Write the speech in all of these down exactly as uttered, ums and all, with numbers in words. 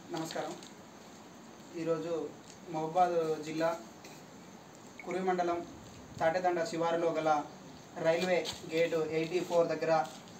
నమస్కారం. ఈరోజు మహబూబాద్ జిల్లా కురి మండలం తాటెతండ శివారులో గల రైల్వే గేటు ఎయిటీ ఫోర్ దగ్గర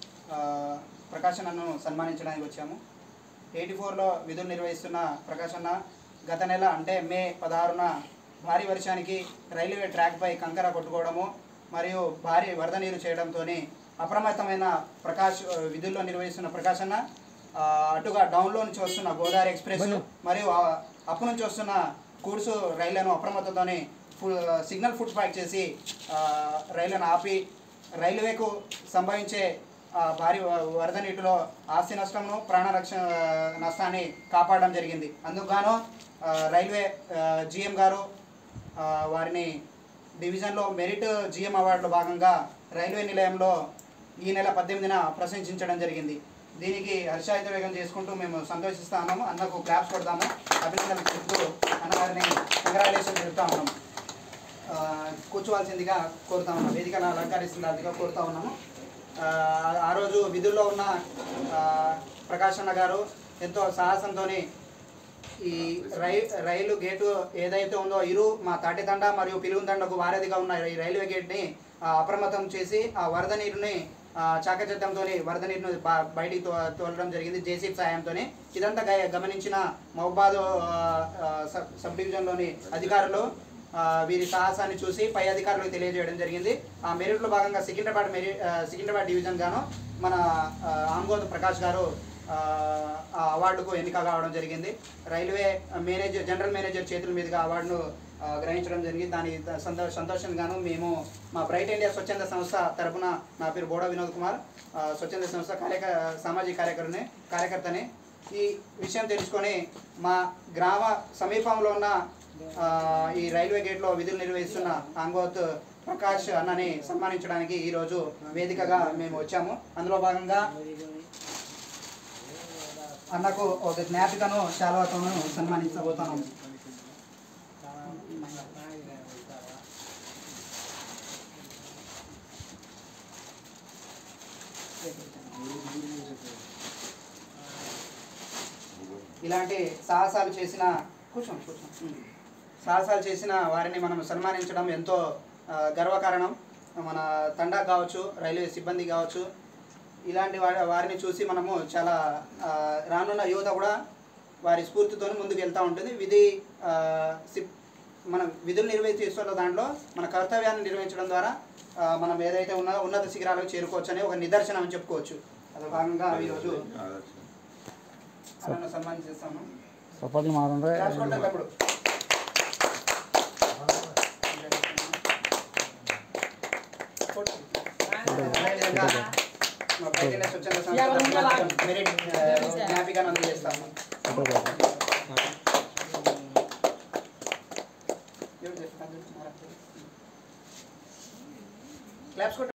ప్రకాశన్నను సన్మానించడానికి వచ్చాము. ఎయిటీ ఫోర్లో విధులు నిర్వహిస్తున్న ప్రకాశన్న గత నెల అంటే మే పదహారున భారీ వర్షానికి రైల్వే ట్రాక్పై కంకర కొట్టుకోవడము మరియు భారీ వరద నీరు చేయడంతో అప్రమత్తమైన ప్రకాష్ విధుల్లో నిర్వహిస్తున్న ప్రకాశన్న అటుగా డౌన్లో నుంచి వస్తున్న గోదావరి ఎక్స్ప్రెస్ మరియు అప్పు నుంచి వస్తున్న కూడ్సు రైళ్లను అప్రమత్తతోని ఫుల్ సిగ్నల్ ఫుట్ స్ట్రైక్ చేసి రైళ్లను ఆపి రైల్వేకు సంభవించే భారీ వరద నీటిలో ఆస్తి నష్టమును ప్రాణరక్షణ నష్టాన్ని కాపాడడం జరిగింది. అందుకుగాను రైల్వే జిఎం గారు వారిని డివిజన్లో మెరిట్ జిఎం అవార్డులో భాగంగా రైల్వే నిలయంలో ఈ నెల పద్దెనిమిదిన ప్రశంసించడం జరిగింది. దీనికి హర్షాయుత వేగం చేసుకుంటూ మేము సంతోషిస్తూ ఉన్నాము. అన్నకు క్లాప్స్ కొడతాము, అభినందనలు చెప్తూ అన్నగారిని కంగ్రాచులేషన్ చెప్తా ఉన్నాము. కూర్చోవలసిందిగా కోరుతా ఉన్నాము, వేదికను అలంకరిస్తుందిగా కోరుతా ఉన్నాము. ఆ రోజు విధుల్లో ఉన్న ప్రకాశన్న గారు ఎంతో సాహసంతో ఈ రై రైలు గేటు ఏదైతే ఉందో ఇరు మా తాటితండ మరియు పిలుగుందండకు వారధిగా ఉన్న ఈ రైల్వే గేట్ని అప్రమత్తం చేసి ఆ వరద నీరుని చాకచత్యంతో వరద నీరును బయటికి తో తోలడం జరిగింది జేసీబీ సాయంతో. ఇదంతా గమనించిన మహబూబాద్ సబ్ డివిజన్లోని అధికారులు వీరి సాహసాన్ని చూసి పై అధికారులకు తెలియజేయడం జరిగింది. ఆ మెరిట్లో భాగంగా సికింద్రాబాద్ మెరి సికింద్రాబాద్ డివిజన్ గాను మన ఆంగోద్ ప్రకాష్ గారు ఆ అవార్డుకు ఎన్నిక కావడం జరిగింది. రైల్వే మేనేజర్ జనరల్ మేనేజర్ చేతుల మీదుగా అవార్డును గ్రహించడం జరిగింది. దాని సంతో సంతోషంగాను మేము మా బ్రైట్ ఇండియా స్వచ్ఛంద సంస్థ తరఫున, నా పేరు బోడా వినోద్ కుమార్, స్వచ్ఛంద సంస్థ కార్యక సామాజిక కార్యకర్తని కార్యకర్తని ఈ విషయం తెలుసుకొని మా గ్రామ సమీపంలో ఉన్న ఈ రైల్వే గేట్లో విధులు నిర్వహిస్తున్న ఆంగోత్ ప్రకాష్ అన్నని సన్మానించడానికి ఈరోజు వేదికగా మేము వచ్చాము. అందులో భాగంగా అన్నకు ఒక జ్ఞాపికను శాలువాతోను సన్మానించబోతున్నాము. ఇలాంటి సాహసాలు చేసిన కూర్చోండి కూర్చోండి సాహసాలు చేసిన వారిని మనం సన్మానించడం ఎంతో గర్వకారణం. మన తండా కావచ్చు, రైల్వే సిబ్బంది కావచ్చు, ఇలాంటి వారి వారిని చూసి మనము చాలా రానున్న యువత కూడా వారి స్ఫూర్తితో ముందుకు వెళ్తూ ఉంటుంది. విధి మనం విధులు నిర్వహిస్తున్న దాంట్లో మన కర్తవ్యాన్ని నిర్వహించడం ద్వారా మనం ఏదైతే ఉన్నదో ఉన్నత శిఖరాలకు చేరుకోవచ్చు అనే ఒక నిదర్శనం అని చెప్పుకోవచ్చు. అది భాగంగా ఈరోజు అలా సన్మానం చేస్తాము. స్వచ్ఛంద సంస్థ మెరిట్ జ్ఞాపికను అందజేస్తాము. క్లాప్స్